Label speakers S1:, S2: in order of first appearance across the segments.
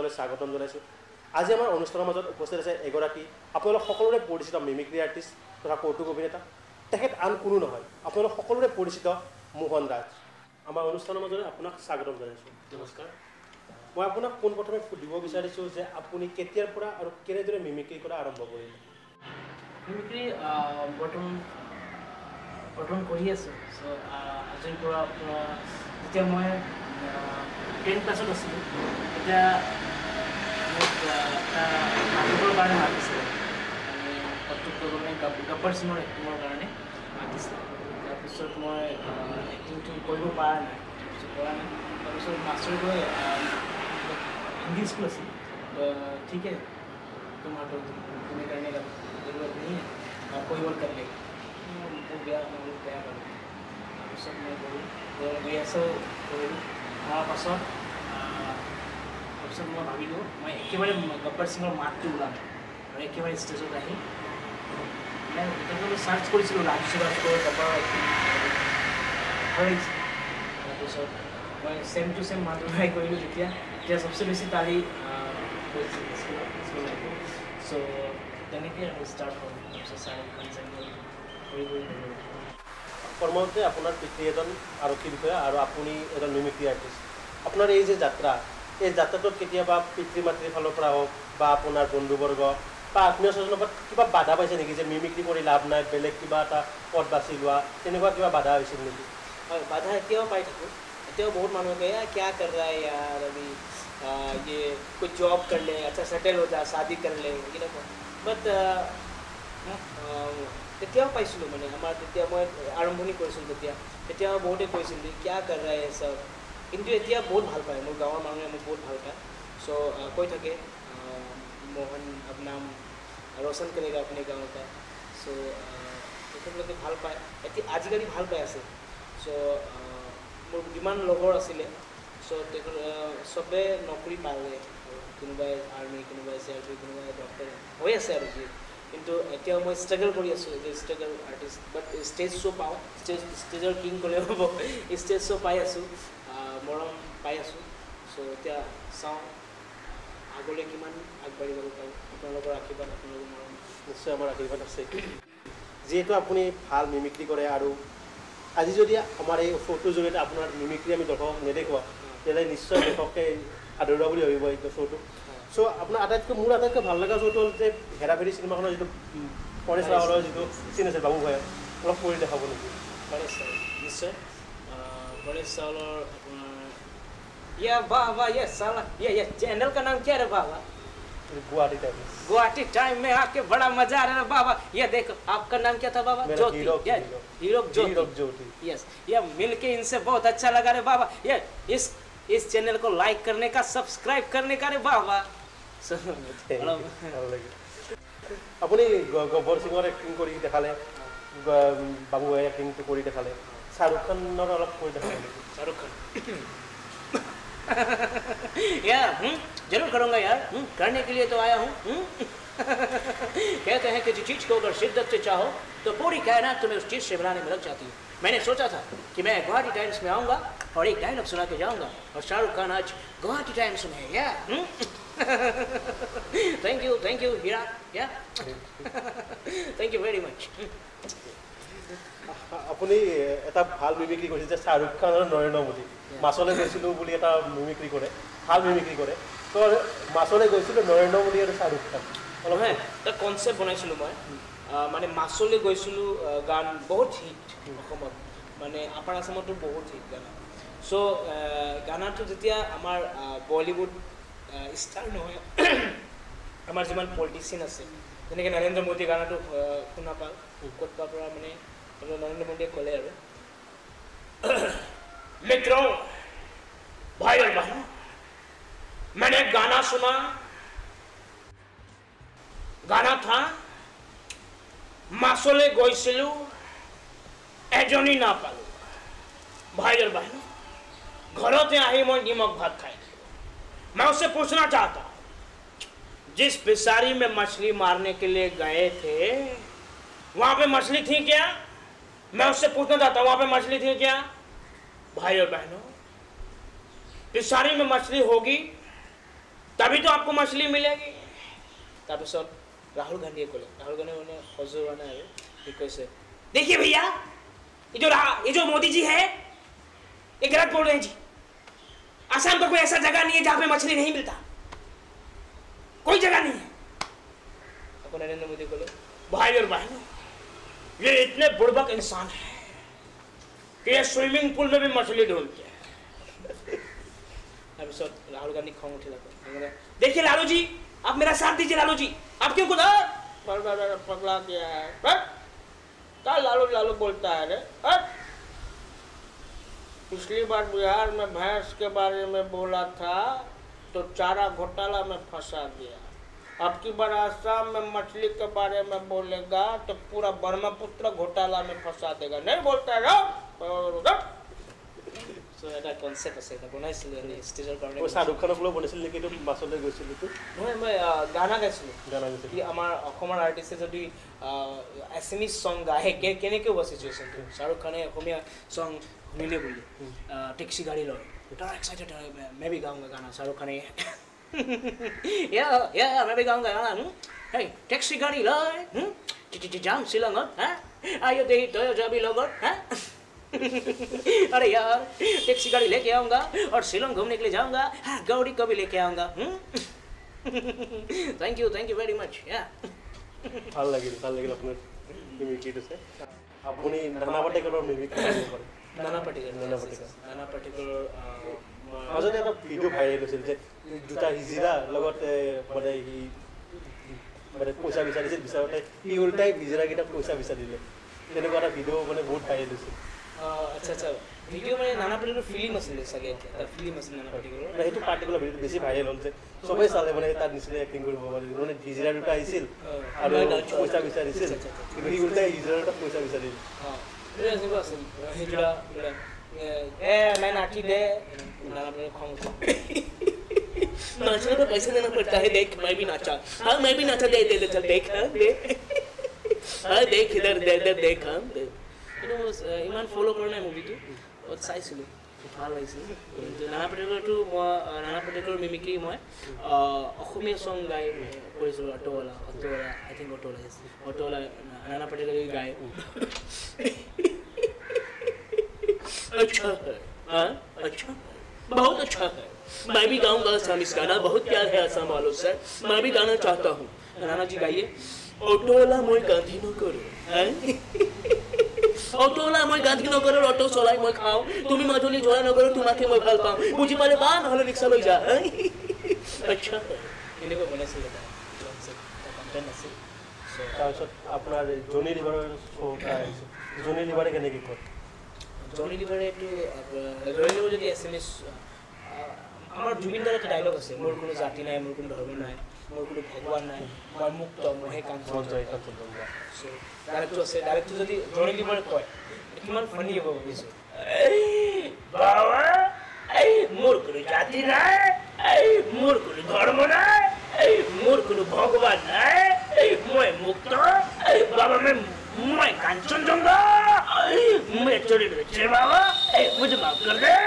S1: দৰ্শকসকলে স্বাগতম জনাইছোঁ। আজি আমাৰ অনুষ্ঠানৰ মাজত উপস্থিত আছে এগৰাকী আপোনালোক সকলোৰে পৰিচিত মিমিক্ৰি আৰ্টিষ্ট তথা কৌতুক অভিনেতা। তেখেত আন কোনো নহয়, আপোনালোক সকলোৰে পৰিচিত মোহন ৰাজ। আমাৰ অনুষ্ঠানৰ মাজত আপোনাক স্বাগতম জনাইছোঁ।
S2: নমস্কাৰ।
S1: মই আপোনাক পোনপ্ৰথমে সুধিব বিচাৰিছোঁ যে আপুনি কেতিয়াৰ পৰা আৰু কেনেদৰে মিমিক্ৰি কৰা আৰম্ভ কৰিলে?
S2: মিমিক্ৰি বৰ্তমান কৰি আছোঁ। চ' আজিৰ পৰা যেতিয়া মই 10 ক্লাছত আছিলোঁ তেতিয়া মোক নাটকৰ কাৰণে মাতিছিলে, মানে কৌতুক কৰিবলৈ গব্বৰ সিঙৰ এক্টিঙৰ কাৰণে মাতিছিলে। তাৰপিছত মই এক্টিংটো কৰিব পৰা নাই, তাৰপিছত মাষ্টৰে গৈ हिंदी स्कूल से ठीक है तुम हटो, तुम्हें करने का जरूरत नहीं है, कोई और कर लेगा। वो गया कर सब मैं रिहर्सल करूँ তাৰ পাছত তাৰপিছত মই ভাবিলোঁ মই একেবাৰে গব্বৰ সিঙৰ মাতটো ওলাম আৰু একেবাৰে ষ্টেজত আহি মই চাৰ্চ কৰিছিলোঁ ৰাজচুৰাজ গব্বৰ তাৰপিছত মই ছেম টু ছেম মাত ট্ৰাই কৰিলোঁ। যেতিয়া सबसे बेसी तारीफ सो তেনেকৈ আৰু ষ্টাৰ্ট হ'ল। তাৰপিছত শ্বাহৰুখ খান
S1: কৰ্মতে আপোনাৰ পিতৃ এজন আৰক্ষী বিষয়া আৰু আপুনি এজন মিমিক্ৰি আৰ্টিষ্ট। আপোনাৰ এই যে যাত্ৰা, এই যাত্ৰাটোত কেতিয়াবা পিতৃ মাতৃৰ ফালৰ পৰা হওক বা আপোনাৰ বন্ধুবৰ্গ বা আত্মীয় স্বজনৰ পৰা কিবা বাধা পাইছে নেকি যে মিমিক্ৰি কৰি লাভ নাই, বেলেগ কিবা এটা পথ বাছি লোৱা, তেনেকুৱা কিবা বাধা হৈছিল নেকি?
S2: হয়, বাধা এতিয়াও পাই থাকোঁ। এতিয়াও বহুত মানুহে কয় क्या कर रहा है यार अभी, ये कुछ जॉब कर ले, अच्छा सेटल हो जा, शादी कर ले, বাট তেতিয়াও পাইছিলোঁ মানে আমাৰ তেতিয়া মই আৰম্ভণি কৰিছিলোঁ তেতিয়া বহুতে কৈছিল যে क्या कर रहा है सब, কিন্তু এতিয়া বহুত ভাল পায়, মোৰ গাঁৱৰ মানুহে মোক বহুত ভাল পায়। চ' কৈ থাকে মোহন अब नाम रोशन करेगा अपने गाँव का। চ' তেখেতলোকে ভাল পায়, এতিয়া আজিকালি ভাল পাই আছে। চ' মোৰ যিমান লগৰ আছিলে চ' চবে নকৰি পালে, কোনোবাই আৰ্মি, কোনোবাই CRP, কোনোবাই ডক্টৰ হৈ আছে আৰু কি। কিন্তু এতিয়াও মই ষ্ট্ৰাগল কৰি আছোঁ as a struggle artist. But stage show' পাওঁ, ষ্টেজৰ কিং ক'লে হ'ব, ষ্টেজ শ্ব' পাই আছোঁ, মৰম পাই আছোঁ। চ' এতিয়া চাওঁ আগলৈ কিমান আগবাঢ়িব পাৰোঁ। আপোনালোকৰ আশীৰ্বাদ, আপোনালোকৰ মৰম
S1: নিশ্চয় আমাৰ আশীৰ্বাদ আছে। যিহেতু আপুনি ভাল মিমিক্ৰি কৰে আৰু আজি যদি আমাৰ এই শ্ব'টোৰ জৰিয়তে আপোনাৰ মিমিক্ৰি আমি দৰ্শকক নেদেখুৱাওঁ তেতিয়াহ'লে নিশ্চয় দৰ্শকে আদৰুৱা বুলি ভাবিব এইটো শ্ব'টো। চ' আপোনাৰ মোৰ আটাইতকৈ ভাল লগা শ্ব'টো হ'ল যে হেৰাফেৰী চিনেমাখনৰ যিটো পৰেশ ৰাৱলৰ যিটো চিন আছে বাবু ভাই, অলপ কৰি দেখাব নেকি?
S2: পৰেশ ৰাৱল নিশ্চয়। পৰেশ ৰাৱলৰ আপোনাৰ ये वाह वाह ये साला ये चैनल का नाम क्या है बाबा? गुवाहाटी टाइम में आके बड़ा मजा आ रहा है बाबा। ये देखो आपका नाम क्या था बाबा? ज्योति। हीरो ज्योति। यस, ये मिलके इनसे बहुत अच्छा लगा रे बाबा। ये इस चैनल को लाइक करने का, सब्सक्राइब करने का रे बाबा।
S1: আপুনি গব্বৰ সিঙৰ এক্টিং কৰি দেখালে, বাবু ভাই এক্টিংটো কৰি দেখালে, শ্বাহৰুখ খানৰ অলপ কৰি দেখালে নেকি?
S2: शाहरुख खान यार जरूर करूँगा यार, करने के लिए तो आया हूँ। कहते हैं कि जिस चीज़ को अगर शिद्दत से चाहो तो पूरी कायनात तुम्हें उस चीज़ से बनाने में लग जाती है। मैंने सोचा था कि मैं गुवाहाटी टाइम्स में आऊँगा और एक डायलॉग सुना के जाऊँगा, और शाहरुख खान आज गुवाहाटी टाइम्स में है यार। थैंक यू हीरा, या थैंक यू वेरी मच।
S1: আপুনি এটা ভাল মিমিক্ৰি কৰিছে যে শ্বাহৰুখ খান আৰু নৰেন্দ্ৰ মোদী মাছলৈ গৈছিলোঁ বুলি এটা মিমিক্ৰি কৰে, ভাল মিমিক্ৰি কৰে। তো মাছলৈ গৈছিলোঁ নৰেন্দ্ৰ মোদী আৰু শ্বাহৰুখ খান
S2: অলপ এটা কনচেপ্ট বনাইছিলোঁ মই, মানে মাছলৈ গৈছিলোঁ গান বহুত হিট অসমত, মানে আপাৰ আছামতো বহুত হিট গানা। চ' গানাটো যেতিয়া আমাৰ বলিউড ষ্টাৰ নহয়, আমাৰ যিমান পলিটিচিয়ান আছে যেনেকৈ নৰেন্দ্ৰ মোদী গানাটো শুনা পাওঁ ক'ৰবাৰ পৰা, মানে नरेंद्र मोदी खोले मित्रों, भाई और बहनों, मैंने गाना सुना, गाना था मासोले গৈছিলো এজনী নাপালো। भाई और बहनों, घरों आही मैं निमक भात खाई। मैं उससे पूछना चाहता हूँ, जिस बिसारी में मछली मारने के लिए गए थे वहां पे मछली थी क्या? मैं उससे पूछना चाहता हूँ वहाँ पे मछली थी क्या? भाई और बहनों, पिसारी में मछली होगी तभी तो आपको मछली मिलेगी তাৰপিছত राहुल गांधी मैंने हजर ना कैसे देखिए भैया ये जो मोदी जी है ये गलत बोल रहे हैं जी आसाम का कोई ऐसा जगह नहीं है जहाँ पे मछली नहीं मिलता कोई जगह नहीं है आपको नरेंद्र मोदी बोले भाई और बहनों ये इतने बुड़बक इंसान है कि ये स्विमिंग पूल में भी मछली ढूंढते हैं राहुल गांधी खौं उठे देखिए लालू जी आप मेरा साथ दीजिए लालू जी आप क्यों खुद पगला गया है क्या लालू लालू बोलता है रे पिछली बार बिहार में भैंस के बारे में बोला था तो चारा घोटाला में फंसा दिया अब की बार आसाम में मछली के बारे में बोलेगा तो पूरा ब्रह्मपुत्र घोटाला में फंसा देगा नहीं बोलता है So এটা কনসেপ্ট আছে এটা বনাইছিল ষ্টেজৰ কাৰণে
S1: ও শাহৰুখ খানক লৈ বনাইছিল নেকি তো মাছলৈ গৈছিল তো
S2: মই গানা গাইছিলো কি আমাৰ অসমৰ আৰ্টিষ্টে যদি এছএমএছ সং গায় কেনেকৈ হ'ব সিচুৱেশ্যনটো শাহৰুখ খানে অসমীয়া সং শুনিলে বুলি টেক্সি গাড়ী লয় এটা এক্সাইটেড मैं भी गाऊंगा गाना शाहरुख खाने या मैं भी गाऊंगा गाना हे टैक्सी गाड़ी लय जाम शिलंगत हैं आयो देही तो जाबी लगत हैं अरे यार टैक्सी गाड़ी लेके आऊंगा और शिलोंग घूमने के लिए जाऊंगा गौरी को भी लेके आऊंगा थैंक यू वेरी मच या
S1: ভাল লাগিল আপোনাৰ মিমিক্ৰিটো আছে আপুনি নানা পাটেকৰৰ মিমিক্ৰি কৰিব পাৰে
S2: নানা পাটেকৰ
S1: মাজতে এটা ভিডিঅ' ভাইৰেল হৈছিল যে দুটা হিজিৰা লগত মানে সি মানে পইচা বিচাৰোঁতে সি উল্টাই হিজিৰাকেইটাক পইচা বিচাৰিলে তেনেকুৱা এটা ভিডিঅ' মানে বহুত ভাইৰেল হৈছিল
S2: আচ্ছা ভিডিঅ' মানে নানা পাটেকৰ ফিল্ম আছিলে চাগে ফিল্ম আছিল নানা পাটেকৰ
S1: সেইটো পাৰ্টিকুলাৰ ভিডিঅ'টো বেছি ভাইৰেল হ'ল যে চবেই চালে মানে তাৰ নিচিনা এক্টিং কৰিব পাৰে মানে হিজিৰা দুটা আহিছিল আৰু পইচা বিচাৰিছিল কিন্তু সি উল্টাই হিজিৰা দুটা পইচা বিচাৰিল
S2: हिजड़ा मैं नाची दे नाचने में पैसे देना पड़ता है देख मैं भी नाचा हाँ मैं भी नाचा दे चल देख हाँ देख इधर देख हाँ इमान फॉलो करना है मूवी तो और চাইছিলো ভাল লাগিছিল নানা পাটেকৰ মিমিক্ৰি মই অসমীয়া সং গাই কৰিছিলোঁ অটোৱালা আই থিংক অটোৱালা নানা পাটেকৰ গায় अच्छा है हाँ अच्छा बहुत अच्छा है मैं भी गाऊंगा असमिस गाना बहुत प्यार है असम वालों से मैं भी गाना चाहता हूँ नाना जी गाइए ऑटोला मैं गांधी नगर ऑटोला मैं गांधी नगर ऑटो चलाई मैं खाऊं तुम्हें माधुली जोड़ा नगर तुम्हारे मैं ভাল পাওঁ বুঝি পালে বা নহলে ৰিক্সা লৈ যা अच्छा এনেকৈ বনাইছিল কণ্টেণ্ট আছিল
S1: তাৰপিছত আপোনাৰ জনি লিভাৰৰ জনি লিভাৰে কেনেকৈ কয়
S2: জনি লিভাৰে এইটো জনি লিভাৰ যদি এছএমএছ আমাৰ জুবিনদাৰ এটা ডায়লগ আছে মোৰ কোনো জাতি নাই মোৰ কোনো ধৰ্ম নাই মোৰ কোনো ভগৱান নাই মই মুক্ত মহে কাঞ্চন জয় ডাইৰেক্টৰ আছে ডাইৰেক্টৰ যদি জনি লিভাৰে কয় কিমান ফানি হ'ব ভাবিছোঁ বাবা মোৰ কোনো জাতি নাই মোৰ কোনো ধৰ্ম নাই মোৰ কোনো ভগৱান নাই মই মুক্ত বাবা मैं कांचनजंगा मैं चोरी बच्चे बाबा मुझे माफ कर दे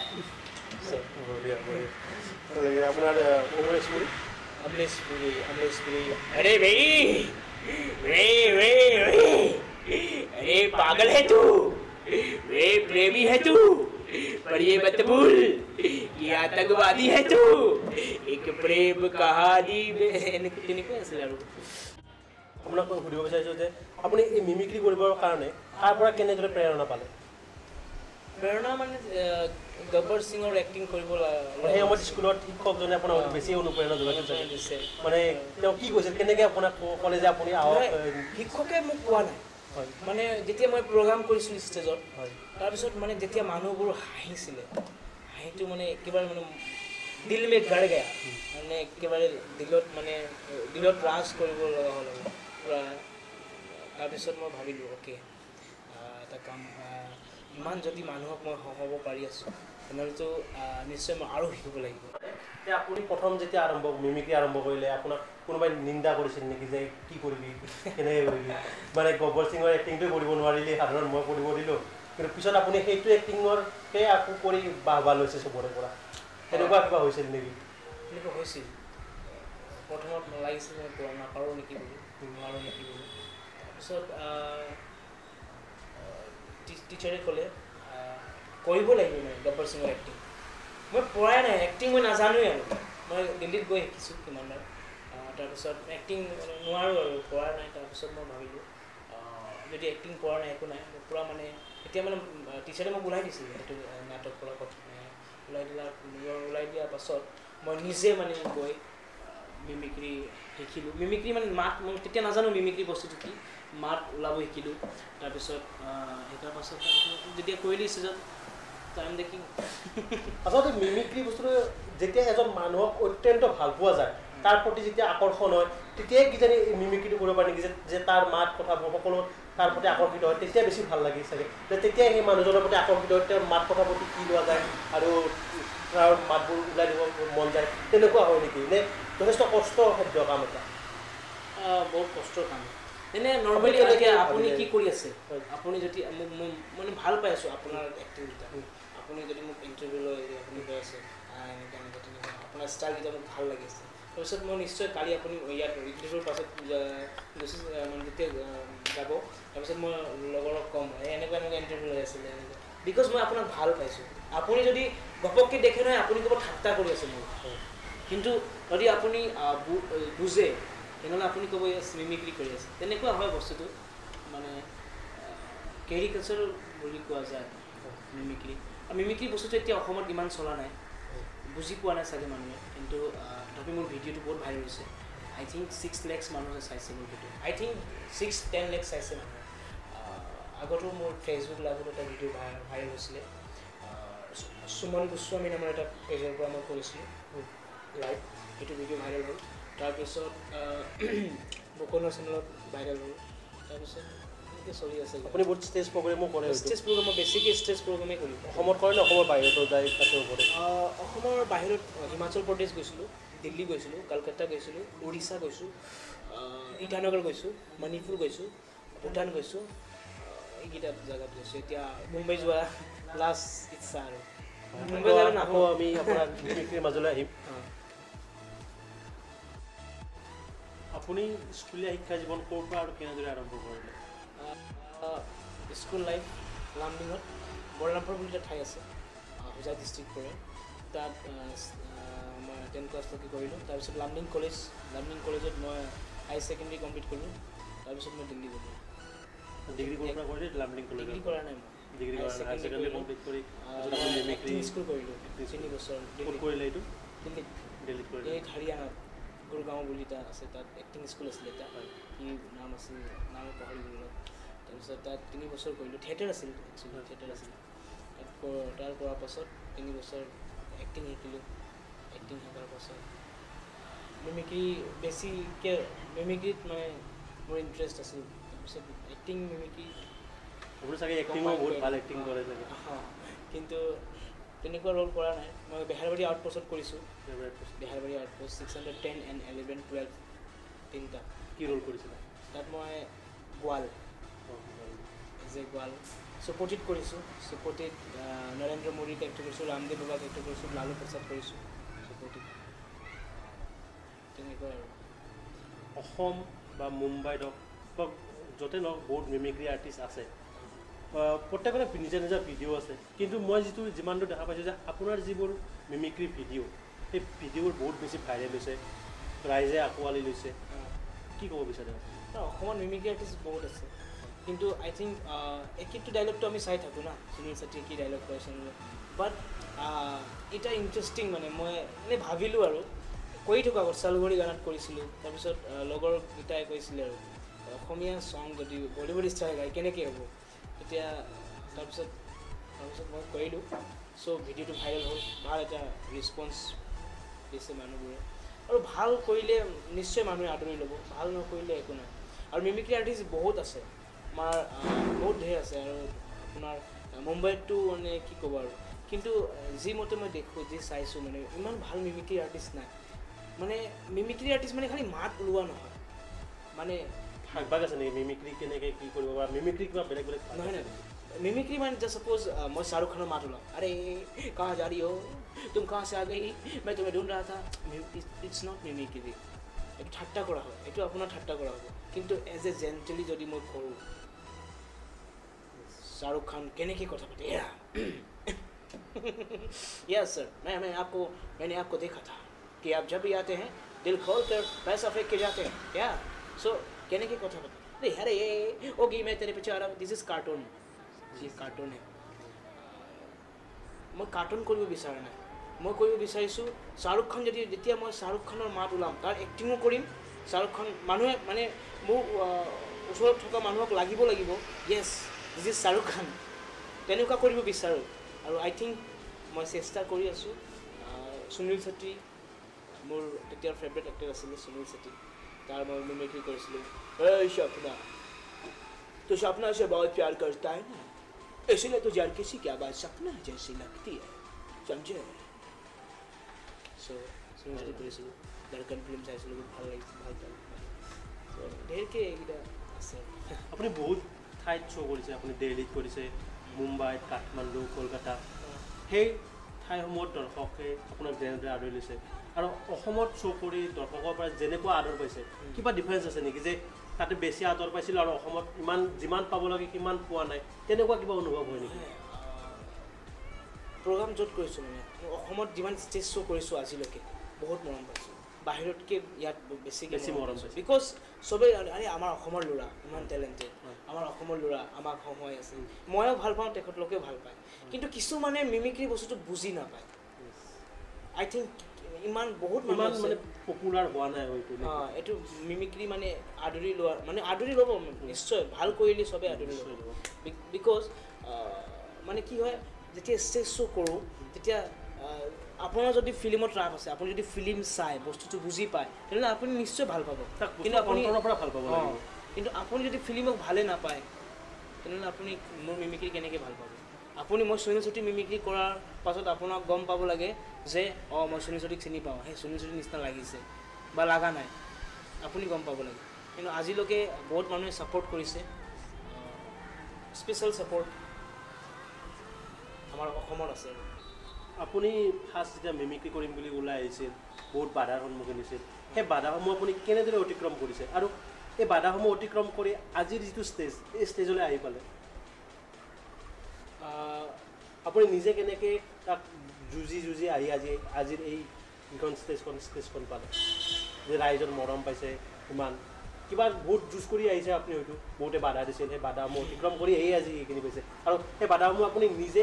S1: बढ़िया अपना अमरीश पुरी
S2: अरे भाई वे अरे पागल है तू वे प्रेमी है तू पर ये मत भूल ये आतंकवादी है तू एक प्रेम कहानी में ऐसे
S1: আপোনাক মই সুধিব বিচাৰিছোঁ যে আপুনি এই মিমিক্ৰি কৰিবৰ কাৰণে তাৰ পৰা কেনেদৰে প্ৰেৰণা পালে
S2: প্ৰেৰণা মানে গব্বৰ সিঙৰ এক্টিং কৰিব
S1: সেই সময়ত স্কুলত শিক্ষকজনে আপোনাক বেছি অনুপ্ৰেৰণা যোগাইছে মানে তেওঁ কি কৈছিল কেনেকৈ আপোনাক ক'লে যে আপুনি আহক
S2: শিক্ষকে মোক কোৱা নাই মানে যেতিয়া মই প্ৰগ্ৰাম কৰিছিলোঁ ষ্টেজত তাৰপিছত মানে যেতিয়া মানুহবোৰ হাঁহিছিলে হাঁহিটো মানে একেবাৰে মানে দিল মে গড় গয়া মানে একেবাৰে দিলত ৰাজ কৰিব লগা হ'ল তাৰপিছত মই ভাবিলোঁ অ'কে এটা কাম ইমান যদি মানুহক মই হহাব পাৰি আছোঁ তেনেহ'লেতো নিশ্চয় মই আৰু শিকিব লাগিব
S1: এতিয়া আপুনি প্ৰথম যেতিয়া মিমিক্ৰি আৰম্ভ কৰিলে আপোনাক কোনোবাই নিন্দা কৰিছিল নেকি যে কি কৰিবি কেনেকৈ কৰিবি মানে গব্বৰ সিঙৰ এক্টিংটো কৰিব নোৱাৰিলি সাধাৰণ মই কৰিব দিলোঁ কিন্তু পিছত আপুনি সেইটো এক্টিঙৰকে আকৌ কৰি বাহবা লৈছে চবৰে পৰা তেনেকুৱা কিবা হৈছিল নেকি
S2: এনেকুৱা হৈছিল প্ৰথমত লাগিছিল মই নাপাৰোঁ নেকি বুলি, নোৱাৰোঁ নেকি বুলি। তাৰপিছত টিচাৰে ক'লে কৰিব লাগিব মানে গব্বৰ সিঙৰ এক্টিং। মই পঢ়াই নাই, এক্টিং মই নাজানোৱেই আৰু। মই দিল্লীত গৈ শিকিছোঁ কিমানবাৰ। তাৰপিছত এক্টিং নোৱাৰোঁ আৰু, পৰা নাই। তাৰপিছত মই ভাবিলোঁ যদি এক্টিং পৰা নাই একো নাই, মই পূৰা মানে এতিয়া মানে টিচাৰে মোক ওলাই দিছিল সেইটো নাটক কৰা কথা ওলাই দিয়াৰ পাছত মই নিজে মানে গৈ মিমিক্ৰি শিকিলোঁ। মিমিক্ৰি মানে মাত, মই তেতিয়া নাজানো মিমিক্ৰি বস্তুটো কি, মাত ওলাব শিকিলোঁ। তাৰপিছত শিকাৰ পাছত যেতিয়া কৰিলোঁ ষ্টেজত টাইম দেখি
S1: আচলতে মিমিক্ৰি বস্তুটো যেতিয়া এজন মানুহক অত্যন্ত ভাল পোৱা যায়, তাৰ প্ৰতি যেতিয়া আকৰ্ষণ হয়, তেতিয়াই কিজানি মিমিক্ৰিটো কৰিব পাৰে নেকি, যে তাৰ মাত কথাবোৰ সকলো তাৰ প্ৰতি আকৰ্ষিত হয়, তেতিয়া বেছি ভাল লাগে চাগে। তেতিয়াই সেই মানুহজনৰ প্ৰতি আকৰ্ষিত হয়, তেওঁৰ মাত কথা প্ৰতি কি লোৱা যায় আৰু তাৰ মাতবোৰ ওলাই দিব মন যায়, তেনেকুৱা হয় নেকি? নে যথেষ্ট কষ্টসাধ্য কাম এটা?
S2: বহুত কষ্টৰ কাম। এনে নৰ্মেলি এতিয়া আপুনি কি কৰি আছে? আপুনি যদি মোক মানে ভাল পাই আছোঁ আপোনাৰ এক্টিংকেইটা, আপুনি যদি মোক ইণ্টাৰভিউ লৈ আপুনি কৈ আছে এনেকৈ এনেকৈ তেনেকুৱা, আপোনাৰ ষ্টাইলকেইটা মোক ভাল লাগিছে, তাৰপিছত মই নিশ্চয় কালি আপুনি ইয়াত ইণ্টাৰভিউৰ পাছত মানে যেতিয়া যাব, তাৰপিছত মই লগৰক ক'ম এনেকুৱা এনেকুৱা ইণ্টাৰভিউ লৈ আছিলে এনেকুৱা, বিকজ মই আপোনাক ভাল পাইছোঁ। আপুনি যদি ঘপককৈ দেখে নহয়, আপুনি ক'ব ঠাট্টা কৰি আছে মোৰ, কিন্তু যদি আপুনি বুজে তেনেহ'লে আপুনি ক'ব মিমিক্ৰি কৰি আছে। তেনেকুৱা হয় বস্তুটো, মানে কেৰিকালচাৰ বুলি কোৱা যায় মিমিক্ৰি। আৰু মিমিক্ৰি বস্তুটো এতিয়া অসমত ইমান চলা নাই, বুজি পোৱা নাই চাগে মানুহে, কিন্তু তথাপি মোৰ ভিডিঅ'টো বহুত ভাইৰেল হৈছে। আই থিংক 6 লাখ মানুহে চাইছে মোৰ ভিডিঅ'। আই থিংক 6-10 লাখ চাইছে মানুহে। আগতো মোৰ ফেচবুক লাইভত এটা ভিডিঅ' ভাইৰেল হৈছিলে, সুমন গোস্বামী নামৰ এটা পেজৰ পৰা মই কৰিছিলোঁ লাইভ, সেইটো ভিডিঅ' ভাইৰেল হ'ল। তাৰপিছত বকনৰ চেনেলত ভাইৰেল হ'ল। তাৰপিছত এনেকৈ চলি আছে।
S1: আপুনি বহুত ষ্টেজ প্ৰগ্ৰেমো কৰে?
S2: ষ্টেজ প্ৰগ্ৰেম মই বেছিকৈ ষ্টেজ প্ৰগ্ৰেমেই কৰিম।
S1: অসমত কৰে নে অসমৰ বাহিৰতো যায় তাতেও কৰে?
S2: অসমৰ বাহিৰত হিমাচল প্ৰদেশ গৈছিলোঁ, দিল্লী গৈছিলোঁ, কলকাতা গৈছিলোঁ, উৰিষ্যা গৈছোঁ, ইটানগৰ গৈছোঁ, মণিপুৰ গৈছোঁ, ভূটান গৈছোঁ, এইকেইটা জেগাত গৈছোঁ। এতিয়া মুম্বাই যোৱা লাষ্ট ইচ্ছা আৰু। মুম্বাই যালে
S1: আকৌ আমি আপোনাৰ মিমিক্ৰিৰ মাজলৈ আহিম। আপুনি স্কুলীয়া শিক্ষা জীৱন ক'ৰ পৰা আৰু কেনেদৰে আৰম্ভ কৰিলে?
S2: স্কুল লাইফ লামডিঙত, বৰলামপুৰ বুলি এটা ঠাই আছে, হোজাই ডিষ্ট্ৰিক্ট পৰে, তাত মই 10 ক্লাছলৈকে কৰিলোঁ। তাৰপিছত লামডিং কলেজত মই হাই ছেকেণ্ডেৰী কমপ্লিট কৰিলোঁ। তাৰপিছত মই দিল্লী গ'লোঁ।
S1: ডিগ্ৰী ক'ৰ পৰা কৰিলে? লামডিং কলেজ?
S2: ডিগ্ৰী কৰা নাই মই,
S1: ডিগ্ৰী কৰা নাই, হাই ছেকেণ্ডেৰী কমপ্লিট কৰি
S2: এক্টিং স্কুল কৰিলোঁ 3 বছৰ।
S1: ক'ত কৰিলে এইটো?
S2: দিল্লীত কৰিলোঁ। এই হাৰিয়ানাত গুৰগাঁও বুলি এটা আছে, তাত এক্টিং স্কুল আছিলে এটা, কি নাম আছিল, নাম পাহৰি গ'লোঁ। তাৰপিছত তাত 3 বছৰ কৰিলোঁ। থিয়েটাৰ আছিল, একচুৱেলি থিয়েটাৰ আছিল। তাৰ কৰাৰ পাছত 3 বছৰ এক্টিং শিকিলোঁ। এক্টিং শিকাৰ পাছত মিমিক্ৰি, বেছিকৈ মিমিক্ৰিত মানে মোৰ ইণ্টাৰেষ্ট আছিল। তাৰপিছত এক্টিং মিমিক্ৰি।
S1: আপুনি চাগে এক্টিঙো বহুত ভাল এক্টিং কৰে চাগে?
S2: কিন্তু তেনেকুৱা ৰ'ল কৰা নাই। মই বেহাৰবাৰী আউটপোষ্টত কৰিছোঁ। বেহাৰবাৰী আউটপোষ্ট 610 and 11, 12 তিনিটা।
S1: কি ৰ'ল কৰিছিলে
S2: তাত? মই গোৱাল, এজ এ গোৱাল। চুপতিত কৰিছোঁ, চুপতিত নৰেন্দ্ৰ মোদীক এক্ট কৰিছোঁ, ৰামদেৱ বাবাক এক্ট কৰিছোঁ, লালু প্ৰসাদ কৰিছোঁ চুপতিত। তেনেকুৱা আৰু।
S1: অসম বা মুম্বাইত হওক বা য'তে নহওক বহুত মিমিক্ৰি আৰ্টিষ্ট আছে, প্ৰত্যেকৰে নিজা নিজা ভিডিঅ' আছে, কিন্তু মই যিমানটো দেখা পাইছোঁ যে আপোনাৰ যিবোৰ মিমিক্ৰি ভিডিঅ', সেই ভিডিঅ'বোৰ বহুত বেছি ভাইৰেল হৈছে, ৰাইজে আঁকোৱালি লৈছে। কি ক'ব বিচাৰে?
S2: অসমত মিমিক্ৰি আৰ্টিষ্ট বহুত আছে, কিন্তু আই থিংক একেটো ডাইলগটো আমি চাই থাকোঁ না, সুনীল চেত্ৰীয়ে কি ডাইলগ কৈছে, বাট এটা ইণ্টাৰেষ্টিং, মানে মই এনেই ভাবিলোঁ আৰু কৰি থাকোঁ। আগত চালুগুৰি গানত কৰিছিলোঁ, তাৰপিছত লগৰকেইটাই কৈছিলে আৰু অসমীয়া ছং যদি বলীউড ষ্টাইল গায় কেনেকৈ হ'ব, তেতিয়া তাৰপিছত মই কৰিলোঁ। চ' ভিডিঅ'টো ভাইৰেল হ'ল, ভাল এটা ৰেছপন্স দিছে মানুহবোৰে, আৰু ভাল কৰিলে নিশ্চয় মানুহে আদৰি ল'ব, ভাল নকৰিলে একো নাই। আৰু মিমিক্ৰি আৰ্টিষ্ট বহুত আছে আমাৰ, বহুত ধেৰ আছে। আৰু আপোনাৰ মুম্বাইততো মানে কি ক'ব আৰু, কিন্তু যি মতে মই দেখোঁ, যি চাইছোঁ, মানে ইমান ভাল মিমিক্ৰি আৰ্টিষ্ট নাই। মানে মিমিক্ৰি আৰ্টিষ্ট মানে খালি মাত ওলোৱা নহয়, মানে
S1: ভাগ ভাগ আছে নেকি মিমিক্ৰি কেনেকৈ কি কৰিব পাৰা? মিমিক্ৰি কিবা বেলেগ বেলেগ
S2: নহয় নহয়, মিমিক্ৰি মানে জাষ্ট ছাপ'জ মই শ্বাহৰুখ খানৰ মাত ওলাওঁ, আৰে কাहाँ जा रही हो, तुम कहाँ से आ गई, मैं तुम्हें ढूंढ रहा था, इट्स नॉट मिमिक्री। এইটো ঠাট্টা কৰা হয়, এইটো আপোনাৰ ঠাট্টা কৰা হ'ব। কিন্তু এজ এ জেণ্টেলি যদি মই কৰোঁ, शाहरुख खान कहने की কথা পাতে यस सर मैंने आपको देखा था कि आप जब भी आते हैं दिल खोल कर पैसा फेंक के जाते हैं क्या सो कहने की কথা পাতে अरे ये ओगी मैं तेरे पीछे आ रहा हूँ दिस इज कार्टून ये कार्टून है मैं कार्टून কৰিব বিচৰা নাই মই কৰিব বিচাৰিছোঁ শাহৰুখ খান যদি যেতিয়া মই শাহৰুখ খানৰ মাত ওলাম তাৰ এক্টিঙো কৰিম শাহৰুখ খান মানুহে মানে মোৰ ওচৰত থকা মানুহক লাগিব য়েছ দিছ ইজ শাহৰুখ খান তেনেকুৱা কৰিব বিচাৰোঁ আৰু আই থিংক মই চেষ্টা কৰি আছোঁ সুনীল ছেত্ৰী মোৰ তেতিয়াৰ ফেভৰেট এক্টৰ আছিলে সুনীল ছেত্ৰী তাৰ মই মিমিক্ৰি কৰিছিলোঁ सपना तो सपना से बहुत प्यार करता है ना इसलिए तो यार किसी की आवाज़ सपना जैसी लगती है समझे सो सुनील ছেত্ৰী কৰিছিলোঁ দৰকান ফিল্ম চাইছিলোঁ ভাল লাগিছিল ভাল পালোঁ ঢেৰকৈ এইকেইটা আছে
S1: আপুনি বহুত ঠাইত শ্ব' কৰিছে আপুনি দিল্লীত কৰিছে মুম্বাইত কাঠমাণ্ডু কলকাতা সেই ঠাইসমূহত দৰ্শকে আপোনাক যেনেদৰে আদৰি লৈছে আৰু অসমত শ্ব' কৰি দৰ্শকৰ পৰা যেনেকুৱা আদৰ পাইছে কিবা ডিফাৰেঞ্চ আছে নেকি যে তাতে বেছি আদৰ পাইছিলোঁ আৰু অসমত ইমান যিমান পাব লাগে সিমান পোৱা নাই তেনেকুৱা কিবা অনুভৱ হয় নেকি
S2: প্ৰগ্ৰাম য'ত কৰিছোঁ মানে অসমত যিমান ষ্টেজ শ্ব' কৰিছোঁ আজিলৈকে বহুত মৰম পাইছোঁ বাহিৰতকৈ ইয়াত বেছি মৰম পাইছোঁ বিকজ চবেই আৰে আমাৰ অসমৰ ল'ৰা ইমান টেলেণ্টেড আমাৰ অসমৰ ল'ৰা আমাক সময় আছে ময়ো ভাল পাওঁ তেখেতলোকেও ভাল পায় কিন্তু কিছুমানে মিমিক্ৰি বস্তুটো বুজি নাপায় আই থিংক ইমান বহুত
S1: ইমান মানে পপুলাৰ হোৱা নাই হয়তো
S2: এইটো মিমিক্ৰি মানে আদৰি লোৱা মানে আদৰি ল'ব নিশ্চয় ভাল কৰিলে চবেই আদৰি ল'ব বিকজ মানে কি হয় যেতিয়া ষ্টেজ শ্ব' কৰোঁ তেতিয়া আপোনাৰ যদি ফিল্মত ৰাপ আছে আপুনি যদি ফিল্ম চাই বস্তুটো বুজি পায় তেনেহ'লে আপুনি নিশ্চয় ভাল পাব কিন্তু আপুনি
S1: পৰা ভাল পাব
S2: কিন্তু আপুনি যদি ফিল্মক ভালে নাপায় তেনেহ'লে আপুনি মোৰ মিমিক্ৰি কেনেকৈ ভাল পাব আপুনি মই সুনীল ছেত্ৰী মিমিক্ৰি কৰাৰ পাছত আপোনাক গম পাব লাগে যে মই সুনীল ছেত্ৰীক চিনি পাওঁ সেই সুনীল ছেত্ৰীৰ নিচিনা লাগিছে বা লগা নাই আপুনি গম পাব লাগে কিন্তু আজিলৈকে বহুত মানুহে ছাপোৰ্ট কৰিছে স্পেচিয়েল ছাপোৰ্ট আমাৰ অসমত আছে
S1: আপুনি ফাৰ্ষ্ট যেতিয়া মিমিক্ৰি কৰিম বুলি ওলাই আহিছিল বহুত বাধাৰ সন্মুখীন হৈছিল সেই বাধাসমূহ আপুনি কেনেদৰে অতিক্ৰম কৰিছে আৰু এই বাধাসমূহ অতিক্ৰম কৰি আজিৰ যিটো ষ্টেজ এই ষ্টেজলৈ আহি পালে আপুনি নিজে কেনেকৈ তাক যুঁজি আহি আজিৰ এইখন ষ্টেজখন পালে যে ৰাইজৰ মৰম পাইছে ইমান কিবা বহুত যুঁজ কৰি আহিছে আপুনি হয়তো বহুতে বাধা দিছিল সেই বাধাসমূহ অতিক্ৰম কৰি আজি এইখিনি পাইছে আৰু সেই বাধাসমূহ আপুনি নিজে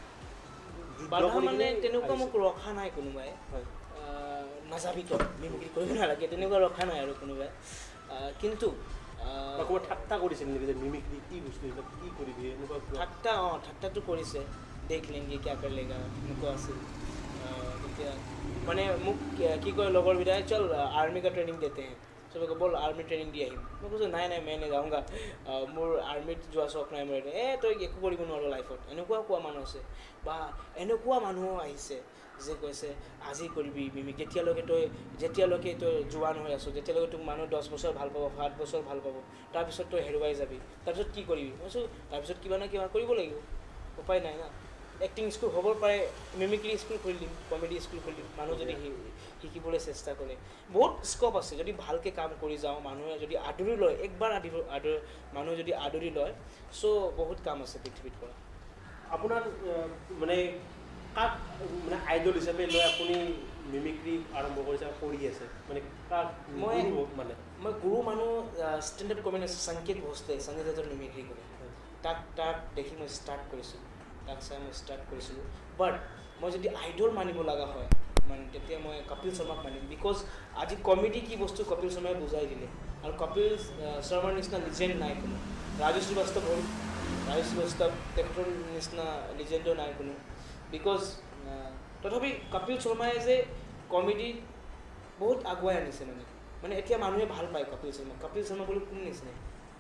S2: বাধা মানে তেনেকুৱা মোক ৰখা নাই কোনোবাই নাযাবি তই মিমিক্ৰি কৰিব নালাগে তেনেকুৱা ৰখা নাই আৰু কোনোবাই কিন্তু
S1: ক'ৰবাত ঠাট্টা কৰিছিল নেকি যে মিমিক্ৰি কি বস্তু এইবিলাক কি কৰিবি এনেকুৱা
S2: ঠাট্টাটো কৰিছে দেখ লেংগে কিয়া কৰ লেগা এনেকুৱা আছিল তেতিয়া মানে মোক কি কয় লগৰবিলাকে চল আৰ্মি কা ট্ৰেইনিং দেতে হে চবে কয় ব'ল আৰ্মি ট্ৰেইনিং দি আহিম মই কৈছোঁ নাই মই নাযাওঁগা মোৰ আৰ্মিত যোৱা চখ নাই মোৰ তই একো কৰিব নোৱাৰো লাইফত এনেকুৱা কোৱা মানুহ আছে বা এনেকুৱা মানুহো আহিছে যে কৈছে আজি কৰিবি মিমিক্ৰি যেতিয়ালৈকে তই জোৱান হৈ আছ যেতিয়ালৈকে তোক মানুহ 10 বছৰ ভাল পাব 7 বছৰ ভাল পাব তাৰপিছত তই হেৰুৱাই যাবি তাৰপিছত কি কৰিবি মই কৈছোঁ তাৰপিছত কিবা না কিবা কৰিব লাগিব উপায় নাই না এক্টিং স্কুল হ'ব পাৰে মিমিক্ৰি স্কুল খুলি দিম কমেডি স্কুল খুলি দিম মানুহ যদি শিকিবলৈ চেষ্টা কৰে বহুত স্ক'প আছে যদি ভালকৈ কাম কৰি যাওঁ মানুহে যদি আদৰি লয় একবাৰ মানুহে যদি আদৰি লয় চ' বহুত কাম আছে পৃথিৱীত কৰা
S1: আপোনাৰ মানে কাক মানে আইডল হিচাপে লৈ আপুনি মিমিক্ৰি আৰম্ভ কৰিছে কৰি আছে মানে কাক
S2: মই গুৰু মানুহ ষ্টেণ্ড আপ কমেডি সংকেত ভোজলে সঞ্জয় দত্তৰ মিমিক্ৰি কৰে তাক দেখি মই ষ্টাৰ্ট কৰিছোঁ তাক চাই মই ষ্টাৰ্ট কৰিছিলোঁ বাট মই যদি আইডল মানিব লগা হয় মানে তেতিয়া মই কপিল শৰ্মাক মানিম বিকজ আজি কমেডি কি বস্তু কপিল শৰ্মাই বুজাই দিলে আৰু কপিল শৰ্মাৰ নিচিনা লিজেণ্ড নাই কোনো ৰাজু শ্ৰীবাস্তৱ হ'ল ৰাজু শ্ৰীবাস্তৱ তেখেতৰ নিচিনা লিজেণ্ডো নাই কোনো বিকজ তথাপি কপিল শৰ্মাই যে কমেডি বহুত আগুৱাই আনিছে মানে এতিয়া মানুহে ভাল পায় কপিল শৰ্মা বুলি কোন নিচিনা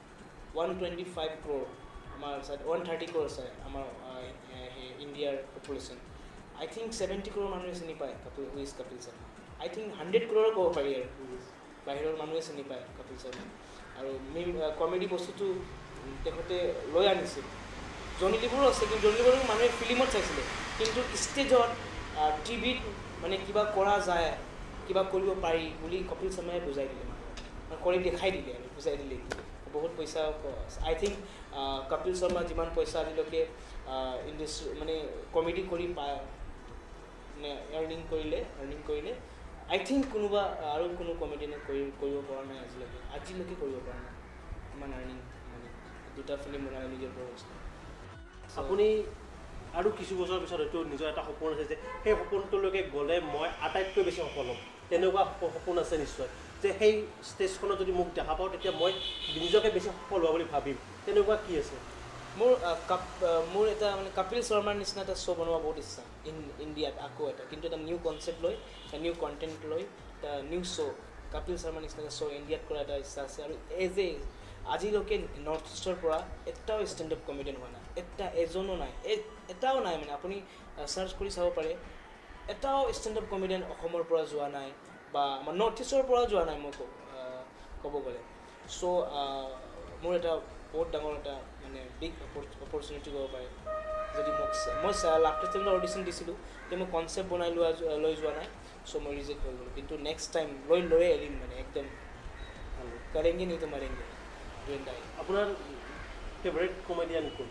S2: 125 crore আমাৰ 130 crore আছে আমাৰ ইণ্ডিয়াৰ পপুলেশ্যন আই থিংক 70 crore মানুহে চিনি পায় Kapil Sharma I think 100 crore ক'ব পাৰি আৰু বাহিৰৰ মানুহে চিনি পায় কপিল শৰ্মা আৰু কমেডি বস্তুটো তেখেতে লৈ আনিছিল জনি লিভাৰো আছে কিন্তু জনি লিভাৰো মানুহে ফিল্মত চাইছিলে কিন্তু ষ্টেজত টিভিত মানে কিবা কৰা যায় কিবা কৰিব পাৰি বুলি কপিল শৰ্মাই বুজাই দিলে মানুহক কৰি দেখাই দিলে আৰু বুজাই দিলে বহুত পইচা আই থিংক কপিল শৰ্মা যিমান পইচা আজিলৈকে ইণ্ডাষ্ট্ৰি মানে কমেডি কৰি মানে আৰ্নিং কৰিলে আই থিংক কোনোবা আৰু কোনো কমেডিয়ানে কৰিব পৰা নাই আজিলৈকে কৰিব পৰা নাই ইমান আৰ্নিং মানে দুটা ফিল্ম বনালে নিজৰ পৰা
S1: আপুনি আৰু কিছু বছৰৰ পিছত হয়তো নিজৰ এটা সপোন আছে যে সেই সপোনটোলৈকে গ'লে মই আটাইতকৈ বেছি সফল হ'ম তেনেকুৱা সপোন আছে নিশ্চয় যে সেই ষ্টেজখনত যদি মোক দেখা পাওঁ তেতিয়া মই নিজকে বেছি সফল হোৱা বুলি ভাবিম তেনেকুৱা কি আছে
S2: মোৰ এটা মানে কপিল শৰ্মাৰ নিচিনা এটা শ্ব' বনোৱা বহুত ইচ্ছা ইণ্ডিয়াত আকৌ এটা কিন্তু এটা নিউ কনচেপ্ট লৈ এটা নিউ কণ্টেণ্ট লৈ এটা নিউ শ্ব' কপিল শৰ্মাৰ নিচিনা এটা শ্ব' ইণ্ডিয়াত কৰা এটা ইচ্ছা আছে আৰু আজিলৈকে নৰ্থ ইষ্টৰ পৰা এটাও ষ্টেণ্ড আপ কমেডিয়ান হোৱা নাই এজনো নাই এটাও নাই মানে আপুনি চাৰ্চ কৰি চাব পাৰে এটাও ষ্টেণ্ড আপ কমেডিয়ান অসমৰ পৰা যোৱা নাই বা আমাৰ নৰ্থ ইষ্টৰ পৰা যোৱা নাই মই ক'ব গ'লে চ' মোৰ এটা বহুত ডাঙৰ এটা মানে বিগ অপৰচুনিটি ক'ব পাৰে যদি মোক মই লাফটাৰ ষ্টেণ্ডৰ অডিশ্যন দিছিলোঁ যে মই কনচেপ্ট বনাই লৈ যোৱা নাই চ' মই ৰিজেক্ট হৈ গ'লোঁ কিন্তু নেক্সট টাইম লৈয়ে এৰিম মানে একদম কৰেংগে নি তো মাৰেংগে
S1: আপোনাৰ ফেভৰেট কমেডিয়ান কোন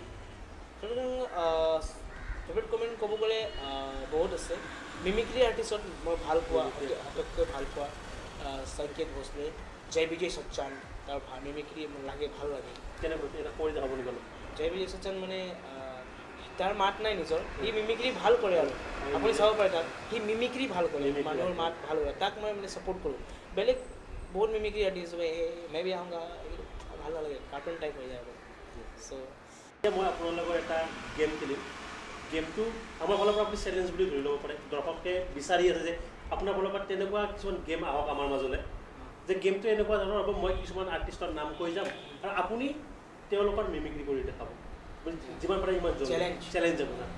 S2: ফেভৰেট কমেডিয়ান ক'ব গ'লে বহুত আছে মিমিক্ৰি আৰ্টিষ্টত মই ভাল পোৱা আটাইতকৈ ভাল পোৱা সংকেত ভোসলে জয় বিজয় সচ্চান তাৰ মিমিক্ৰি ভাল লাগে
S1: কেনেকৈ এটা কৰি দেখাব নেকি অলপ
S2: জয় বিজয় সচ্চান মানে তাৰ মাত নাই নিজৰ সি মিমিক্ৰি ভাল কৰে আৰু আপুনি চাব পাৰে তাক সি মিমিক্ৰি ভাল কৰে মানুহৰ মাত ভাল কৰে তাক মই মানে ছাপোৰ্ট কৰোঁ বেলেগ বহুত মিমিক্ৰি আৰ্টিষ্ট মে বি আহোঁগা ভাল নালাগে কাৰ্টুন টাইপ হৈ যায় চ'
S1: এতিয়া মই আপোনালোকৰ এটা গেম খেলিম গেমটো আমাৰ ফালৰ পৰা আপুনি চেলেঞ্জ বুলি ধৰি ল'ব পাৰে দৰ্শকে বিচাৰি আছে যে আপোনাৰ ফালৰ পৰা তেনেকুৱা কিছুমান গেম আহক আমাৰ মাজলৈ যে গেমটো এনেকুৱা ধৰণৰ হ'ব মই কিছুমান আৰ্টিষ্টৰ নাম কৈ যাম আৰু আপুনি তেওঁলোকৰ মিমিক্ৰি কৰি দেখাব যিমান পাৰে সিমান চেলেঞ্জ আপোনাৰ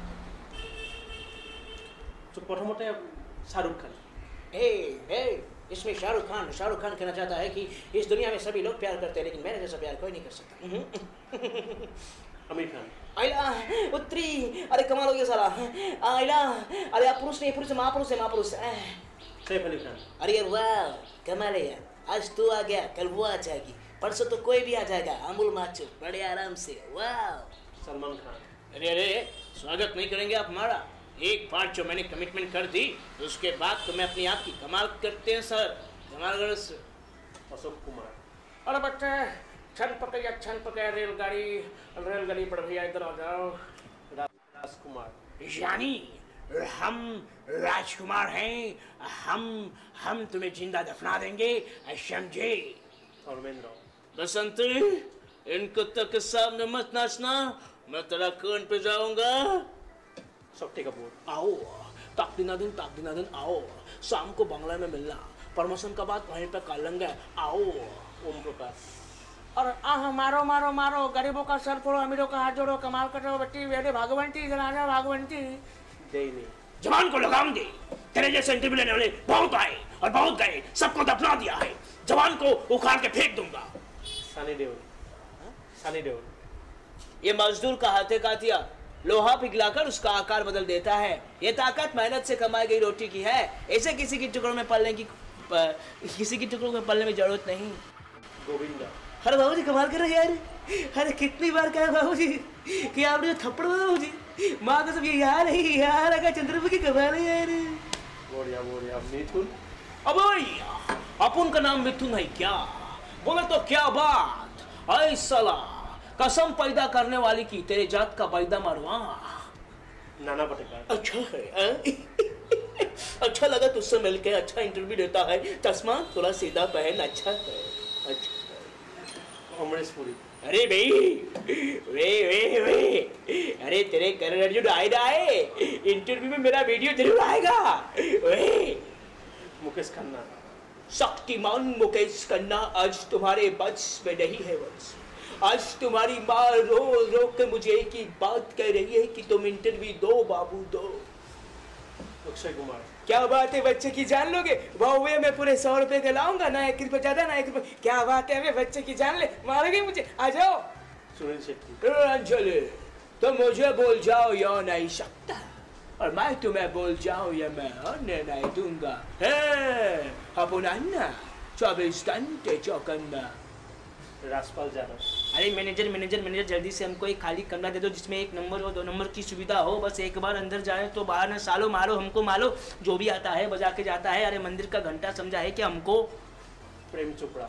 S1: প্ৰথমতে শ্বাহৰুখ খান
S2: इसमें शाहरुख खान कहना चाहता है कि इस दुनिया में सभी लोग प्यार करते हैं लेकिन मेरे जैसा प्यार कोई नहीं कर सकता
S1: आमिर खान
S2: आइला उत्तरी अरे कमाल हो गया साला आइला अरे आप पुरुष नहीं पुरुष महापुरुष
S1: सैफ अली खान
S2: अरे यार वाह कमाल है यार आज तू आ गया कल वो आ जाएगी परसों तो कोई भी आ जाएगा अमूल माचो बड़े आराम से वाह
S1: सलमान खान
S2: अरे स्वागत नहीं करेंगे आप हमारा एक बार जो मैंने कमिटमेंट कर दी उसके बाद तो मैं अपनी आप की कमाल करते हैं सर कमाल कर
S1: अशोक कुमार
S2: अरे बच्चे छन पकड़िया रेलगाड़ी पर भैया इधर आ जाओ
S1: राजकुमार
S2: यानी हम राजकुमार हैं हम तुम्हें जिंदा दफना देंगे समझे
S1: धर्मेंद्र
S2: बसंती इनको तक के सामने मत नाचना मैं तेरा कान पे जाऊंगा
S1: शक्ति कपूर
S2: आओ ताक दिना दिन आओ शाम को बंगला में मिलना प्रमोशन का बाद वहीं पे कर लेंगे आओ
S1: ओम प्रकाश
S2: और मारो गरीबों का सर फोड़ो अमीरों का हाथ जोड़ो कमाल करो बट्टी बेटे भागवंती जनाजा भागवंती
S1: देनी
S2: जवान को लगाम दे तेरे जैसे इंटरव्यू लेने वाले बहुत आए और बहुत गए सबको दफना दिया है जवान को उखाड़ के फेंक दूंगा
S1: सनी देओल
S2: ये मजदूर का हाथे कातिया लोहा पिघलाकर उसका आकार बदल देता है ये ताकत मेहनत से कमाई गई रोटी की है ऐसे किसी के टुकड़ों में पलने में जरूरत नहीं
S1: गोविंदा
S2: अरे बाबू जी कमाल कर रहे यार अरे कितनी बार कहा बाबू जी कि आपने जो थप्पड़ मारा बाबू जी माँ को सब ये यार अगर चंद्रमुखी कमाल है यार
S1: बढ़िया मिथुन
S2: अब अपन का नाम मिथुन है क्या बोले तो क्या बात ऐ साला कसम पैदा करने वाली की तेरे जात का पैदा मरवा
S1: नाना पाटेकर
S2: अच्छा है अच्छा लगा तुझसे मिलके अच्छा इंटरव्यू देता है चश्मा थोड़ा सीधा पहन अच्छा है
S1: अमरीश पुरी
S2: अरे भाई वे अरे तेरे करियर जो आए इंटरव्यू में मेरा वीडियो जरूर आएगा वे
S1: मुकेश खन्ना
S2: शक्तिमान मुकेश खन्ना आज तुम्हारे बस में नहीं है बस आज तुम्हारी माँ रो के मुझे एक ही बात कह रही है कि तुम इंटरव्यू दो बाबू दो
S1: अक्षय कुमार
S2: क्या बात है बच्चे की जान लोगे वाह मैं पूरे 100 रुपए के लाऊंगा ना 1 रुपए ज्यादा ना 1 रुपए क्या बात है वे बच्चे की जान ले मारोगे मुझे आ जाओ
S1: सुनील शेट्टी
S2: अंजलि तो मुझे बोल जाओ या नहीं सकता और मैं तुम्हें बोल जाऊँ ये मैं होने नहीं दूंगा। अपना 24 घंटे चौकन्ना।
S1: राजपाल यादव।
S2: अरे मैनेजर जल्दी से हमको एक खाली कमरा दे दो जिसमें 1 नंबर और 2 नंबर की सुविधा हो। बस एक बार अंदर जाए तो बाहर न सालो मारो हमको मारो। जो भी आता है बजा के जाता है। अरे मंदिर का घंटा समझा है कि हमको।
S1: प्रेम चोपड़ा।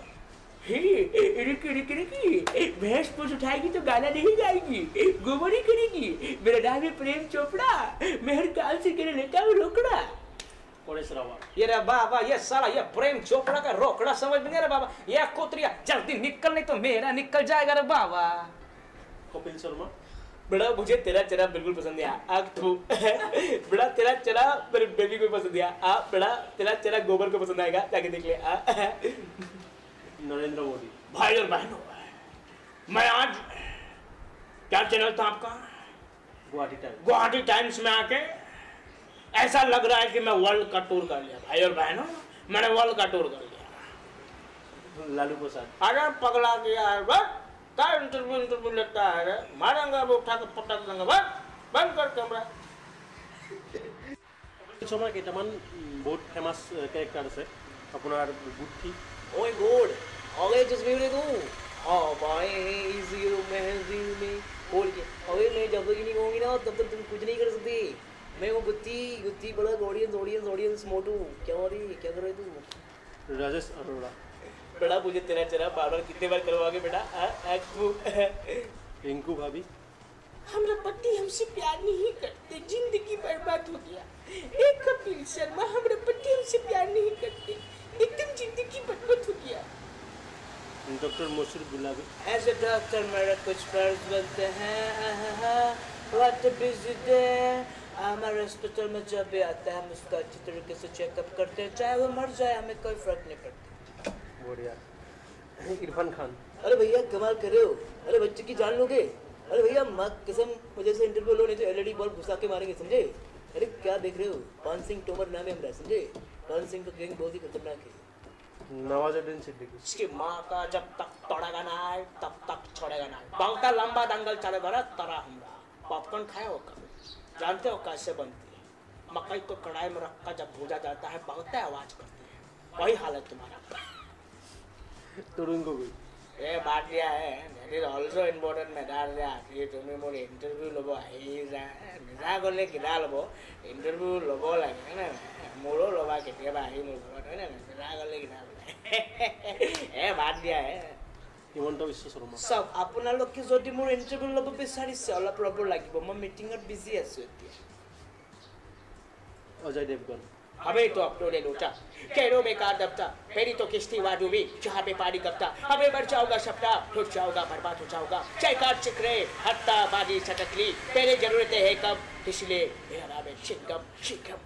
S2: रिकी भैंस पूछ उठाएगी तो गाना नहीं गाएगी, गोबर ही करेगी। मेरा नाम है प्रेम चोपड़ा, मैं हर काल से करे लेता हूँ रोकड़ा।
S1: ये
S2: रे बाबा ये साला ये प्रेम चोपड़ा का रोकड़ा समझ में नहीं रहा बाबा। ये कोतरिया जल्दी निकल नहीं तो मेरा निकल जाएगा रे बाबा।
S1: कपिल शर्मा।
S2: बड़ा मुझे तेरा चेहरा बिल्कुल पसंद आया। बड़ा तेरा चेहरा मेरे बेबी को पसंद आया। बड़ा तेरा चेहरा गोबर को पसंद आएगा, जाके देख ले।
S1: नरेंद्र मोदी।
S2: भाई और बहनों, मैं आज क्या चैनल था आपका? गुवाहाटी टाइम्स में आके ऐसा लग रहा है कि मैं वर्ल्ड का टूर कर लिया। भाई और बहनों, मैंने वर्ल्ड का टूर कर लिया।
S1: लालू प्रसाद।
S2: अरे पगला गया है बस, क्या इंटरव्यू लेता है रे? मारेंगे वो उठा के पटक देंगे। बस बंद कर कैमरा।
S1: कपिल शर्मा केटामान बहुत फेमास कैरेक्टर আছে আপোনাৰ গুঠি।
S2: ओए गॉड ओए जस्ट वीडियो को हां भाई इज यू महजिल में बोल के ओए मैं जब तक नहीं कहूंगी ना तब तक तुम कुछ नहीं कर सकते। मैं वो गुत्ती बड़ा ऑडियंस मोटू क्या हो रही क्या कर रहे तू?
S1: राजेश अरोड़ा।
S2: बड़ा मुझे तेरा चेहरा बार-बार कितने बार करवाओगे बेटा?
S1: रिंकू भाभी।
S2: हमरा पति हमसे प्यार नहीं करते, जिंदगी बर्बाद हो गया। एक कपिल शर्मा हमरा पति हमसे प्यार नहीं करते, एकदम जिंदगी बर्बाद हो गया।
S1: डॉक्टर मोशर गुलाबी।
S2: एज ए डॉक्टर मेरा कुछ फर्ज बनते हैं। What a busy day. हमारे हॉस्पिटल में जब भी आता है हम उसका अच्छी तरीके से चेकअप करते हैं, चाहे वो मर जाए हमें कोई फर्क नहीं पड़ता।
S1: बढ़िया। इरफान खान।
S2: अरे भैया कमाल कर रहे हो। अरे बच्चे की जान लोगे? अरे भैया माँ कसम मुझे से इंटरव्यू लो नहीं तो एलईडी बल्ब घुसा के मारेंगे, समझे? अरे क्या देख रहे हो? पान सिंह तोमर नाम है हमारा, समझे? पान सिंह का गैंग बहुत ही खतरनाक है।
S1: नवाजुद्दीन सिद्दीकी।
S2: इसकी माँ का जब तक तोड़ेगा ना तब तक छोड़ेगा ना। बहुत लंबा दंगल चलेगा ना तरा हमरा। पॉपकॉर्न खाया हो कभी? जानते हो कैसे बनती है? मकई को कढ़ाई में रखकर जब भूजा जाता है बहुत आवाज करती है, वही हाल है तुम्हारा।
S1: तरुण गोगोई।
S2: ये बात दिया है that is also important matter that ये तुम्हें मोर इंटरव्यू लोगो आई जा निजा करले किला लोगो इंटरव्यू लोगो लगे ना मोरो लोबा के बा आई मोर है ना निजा करले किला ए बात दिया है।
S1: হিমন্ত বিশ্ব শৰ্মা।
S2: सब আপোনালোকে যদি মোৰ ইন্টাৰভিউ ল'ব বিচাৰিছে অলপ ৰ'ব লাগিব, মই মিটিঙত বিজি আছো এতিয়া।
S1: অজয় দেৱগন।
S2: हमें तो अपलोडेड होता कैरो में कार दबता मेरी तो किश्ती वादू भी जहाँ पे पानी कपता। हमें मर जाऊंगा सपना टूट जाऊंगा बर्बाद हो जाऊंगा। चाय कार चिकरे हत्ता बाजी सटकली तेरे जरूरतें है कब इसलिए मेरा नाम है चिंगम चिंगम।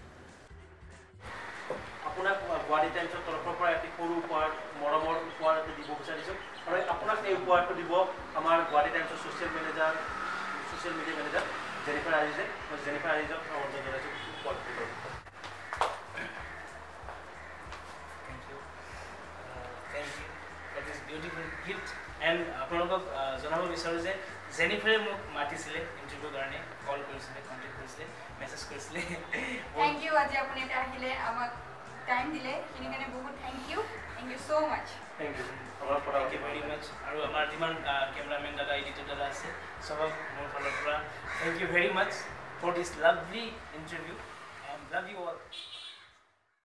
S1: আপোনাক গুৱাহাটী টাইমছৰ তৰফৰ পৰা এটি সৰু উপহাৰ মৰমৰ উপহাৰ এটা দিব বিচাৰিছোঁ আৰু আপোনাক এই উপহাৰটো দিব আমাৰ গুৱাহাটী টাইমছৰ ছ'চিয়েল মিডিয়া মেনেজাৰ জেনিফাৰ আজিজে। জেনিফাৰ আজিজক আমন্ত্ৰণ জনাইছোঁ উপহাৰটো দিব।
S3: বিউটিফুল গিফ্ট এণ্ড আপোনালোকক জনাব বিচাৰোঁ যে জেনিফাৰে মোক মাতিছিলে ইণ্টাৰভিউৰ কাৰণে, কল কৰিছিলে, কণ্টেক্ট কৰিছিলে, মেছেজ কৰিছিলে।
S4: থ্যাংক ইউ আজি আপুনি এটা আহিলে আমাক টাইম দিলে সেইখিনি কাৰণে বহুত thank you so much.
S1: Thank you
S3: very much. আৰু আমাৰ যিমান কেমেৰামেন দাদা এডিটৰ দাদা আছে চবক মোৰ ফালৰ পৰা thank you very much for this lovely interview and love you all.